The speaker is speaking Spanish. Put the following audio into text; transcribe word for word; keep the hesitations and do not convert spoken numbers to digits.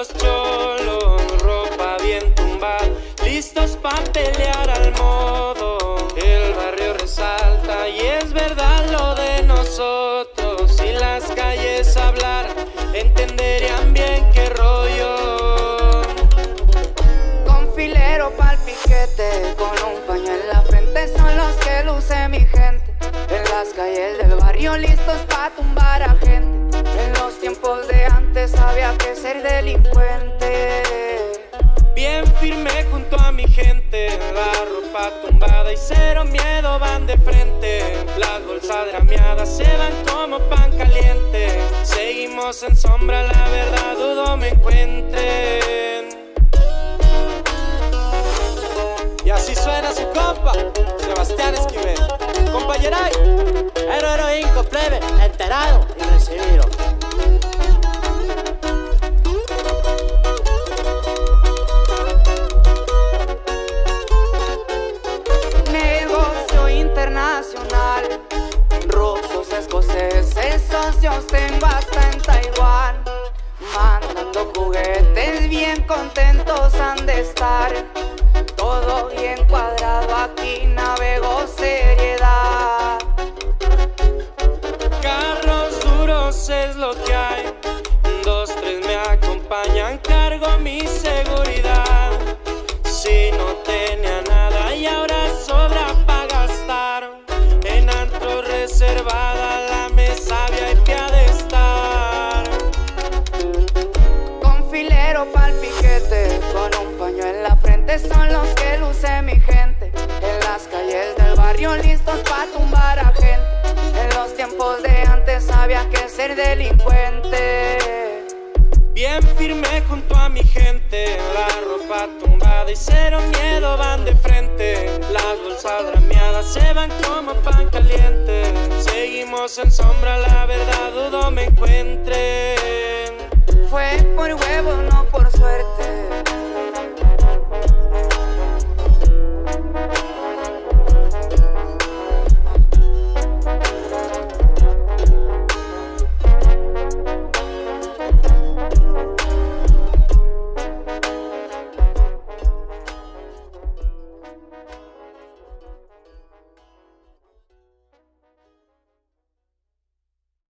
los cholos, ropa bien tumbada, listos pa' pelear al modo. El barrio resalta y es verdad lo de nosotros. Si las calles hablaran, entenderían bien qué rollo. Con filero pa'l piquete, con un paño en la frente, son los que luce mi gente. En las calles del barrio listos pa' tumbar a gente. En los tiempos de antes había que ser delincuente. Bien firme junto a mi gente, la ropa tumbada y cero miedo van de frente. Las bolsas drameadas se van como pan caliente. Seguimos en sombra, la verdad dudo me encuentren. Y así suena su compa, Sebastián Esquivel. Compañeray, héroe heroinco plebe, enterado y recibido. Negocio internacional, rusos, escoceses, socios tengo hasta en Taiwán. Mandando juguetes, bien contentos han de estar. Todo bien cuadrado, aquí navego seriedad. Carros duros es lo que hay, dos, tres me acompañan, cargo mi seguridad. Si no tenía nada y ahora sobra pa' gastar, en antro reservada la mesa V I P ha de estar. Con filero pa'l piquete, con un paño en la frente, son los que luce mi gente. En las calles del barrio listos pa' tumbar a gente. En los tiempos de antes había que ser delincuente. Bien firme junto a mi gente, la ropa tumbada y cero miedo van de frente. Las bolsas drameadas se van como pan caliente. Seguimos en sombra, la verdad dudo me encuentren. Fue por huevo, no por suerte.